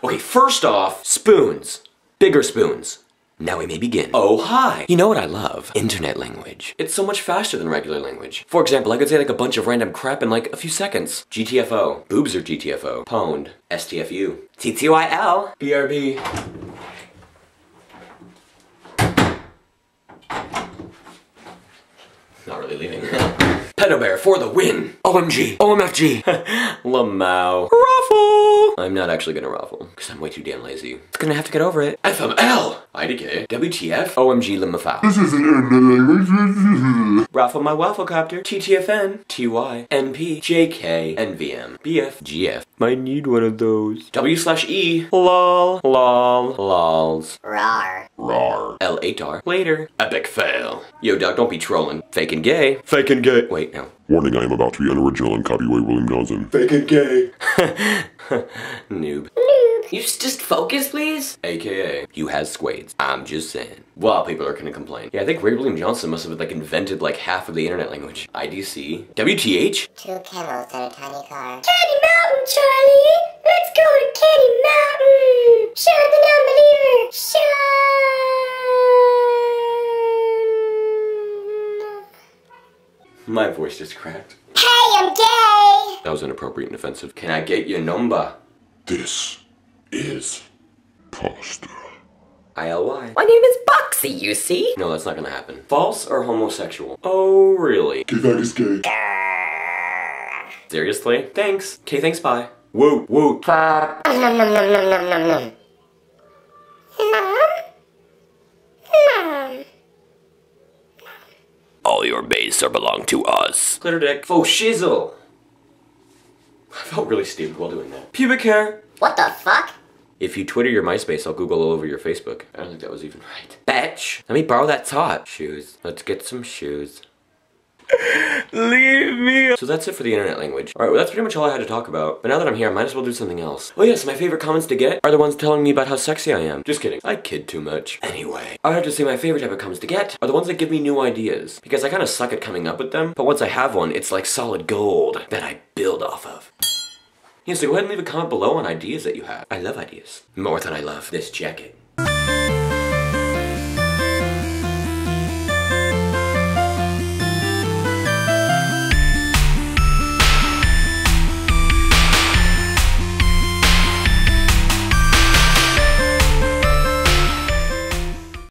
Okay, first off, spoons. Bigger spoons. Now we may begin. Oh, hi! You know what I love? Internet language. It's so much faster than regular language. For example, I could say like a bunch of random crap in like a few seconds. GTFO. Boobs are GTFO. Pwned. STFU. TTYL. BRB. Not really leaving. Pedo Bear for the win! OMG! OMFG! Lamau. Ruffle! I'm not actually gonna ruffle, because I'm way too damn lazy. It's gonna have to get over it. FML! IDK. WTF? OMG Limafau. This is an internet language. Ruffle my wafflecopter. TTFN. TY. NP. JK. NVM. BF. GF. Might need one of those. W/E. LOL. LOL. LOLs. Rar. RAR. L8R. Later. Epic fail. Yo, dog, don't be trolling. Faking gay. Faking gay. Wait, no. Warning, I am about to be unoriginal and copyright William Johnson. Faking gay. Noob. Noob. You just focus, please? AKA, you has squades. I'm just saying. Well, people are gonna complain. Yeah, I think Ray William Johnson must have like invented like half of the internet language. IDC. WTH? 2 camels and a tiny car. Candy Mountain, Charlie! Let's go to Candy Mountain! Share the non-believer! My voice just cracked. Hey, I'm gay! That was inappropriate and offensive. Can I get your number? This is pasta. ILY. My name is Boxy, you see? No, that's not gonna happen. False or homosexual? Oh, really? That is gay. Seriously? Thanks. Okay, thanks, bye. Woot, woot. Nom nom nom nom nom nom nom nom. All your base are belong to us. Glitter dick. Faux shizzle. I felt really stupid while doing that. Pubic hair. What the fuck? If you Twitter your MySpace, I'll Google all over your Facebook. I don't think that was even right. Bitch! Let me borrow that top. Shoes. Let's get some shoes. Leave me. So that's it for the internet language. Alright, well that's pretty much all I had to talk about. But now that I'm here, I might as well do something else. Oh yes, my favorite comments to get are the ones telling me about how sexy I am. Just kidding. I kid too much. Anyway, I would have to say my favorite type of comments to get are the ones that give me new ideas. Because I kind of suck at coming up with them, but once I have one, it's like solid gold that I build off of. Yeah, so go ahead and leave a comment below on ideas that you have. I love ideas. More than I love this jacket.